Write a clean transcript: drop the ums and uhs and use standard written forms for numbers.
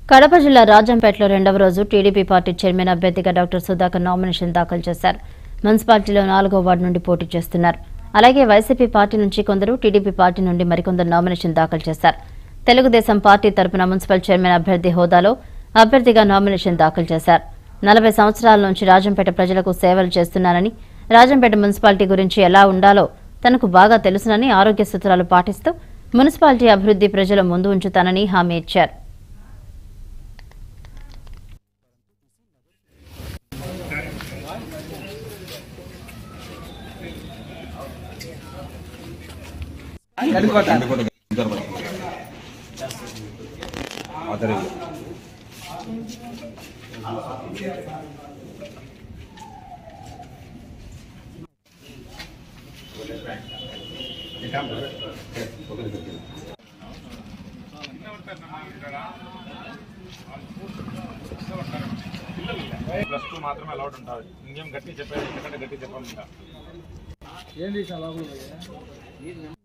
కడప జిల్లా రాజంపేటలో రెండవ రోజు టీడీపీ పార్టీ చైర్మన్ అభ్యర్థిగా డాక్టర్ సుధాకర్ నామినేషన్ దాఖలు చేశారు. మున్సిపాలిటీలో 4వ వార్డు నుండి పోటీ చేస్తున్నారు. అలాగే వైసీపీ పార్టీ నుంచి కొందరు, టీడీపీ పార్టీ నుండి మరికొందరు నామినేషన్ దాఖలు చేశారు. తెలుగుదేశం పార్టీ తరపున మున్సిపల్ చైర్మన్ అభ్యర్థి హోదాలో అభ్యర్థిగా నామినేషన్ దాఖలు చేశారు. 40 సంవత్సరాల నుంచి రాజంపేట ప్రజలకు సేవలు చేస్తున్నానని, రాజంపేట మున్సిపాలిటీ గురించి ఎలా ఉండాలో తనకు బాగా తెలుసునని, ఆరోగ్య సూత్రాలు పాటిస్తూ మున్సిపాలిటీ అభివృద్ధి ప్రజల ముందు ఉంచుతానని హామీ ఇచ్చారు. +2 మాత్రమే అలౌడ్ ఉంటుంది. ఇంకేం గట్టి చెప్పేది, ఎందుకంటే గట్టి చెప్పాలి.